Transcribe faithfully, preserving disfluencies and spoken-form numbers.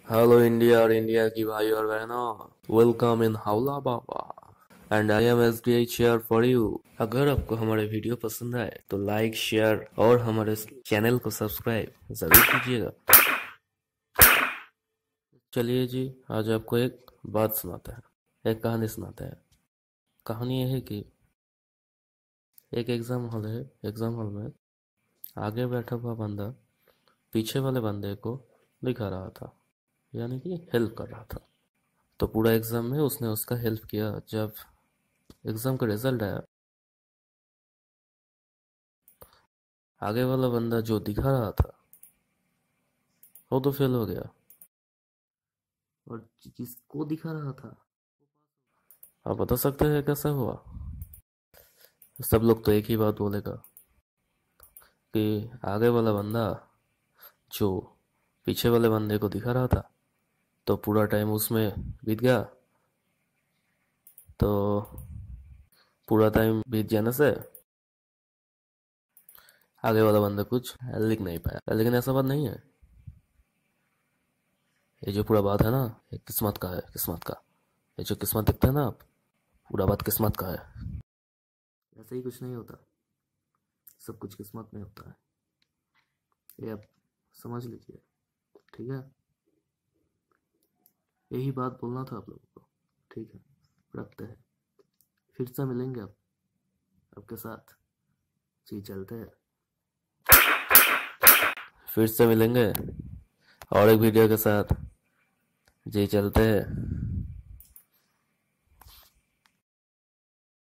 Hello India और India की भाई और बहनों, welcome in Hawla Baba and I am S D I chair for you. अगर आपको हमारे वीडियो पसंद आए तो लाइक, शेयर और हमारे चैनल को सब्सक्राइब जरूर कीजिएगा। चलिए जी, आज आपको एक बात सुनाते हैं, एक कहानी सुनाते हैं। कहानी यह है कि एक एग्जाम हॉल है। एग्जाम हॉल में आगे बैठा हुआ बंदा पीछे वाले बंदे को दिखा रहा था, यानी कि हेल्प कर रहा था। तो पूरा एग्जाम में उसने उसका हेल्प किया। जब एग्जाम का रिजल्ट आया, आगे वाला बंदा जो दिखा रहा था वो तो फेल हो गया, और जिसको दिखा रहा था, आप बता सकते हैं कैसा हुआ? सब लोग तो एक ही बात बोलेगा कि आगे वाला बंदा जो पीछे वाले बंदे को दिखा रहा था तो पूरा टाइम उसमें बीत गया। तो पूरा टाइम बीत जाने से आगे वाला बंदा कुछ लिख नहीं पाया। लेकिन ऐसा बात नहीं है। ये जो पूरा बात है ना, ये किस्मत का है, किस्मत का। ये जो किस्मत दिखता है ना आप, पूरा बात किस्मत का है। ऐसे ही कुछ नहीं होता, सब कुछ किस्मत में होता है। ये आप समझ लीजिए, ठीक है? यही बात बोलना था आप लोगों को। ठीक है, रखते हैं। फिर से मिलेंगे आप आपके साथ। जी चलते हैं, फिर से मिलेंगे और एक वीडियो के साथ। जी चलते हैं।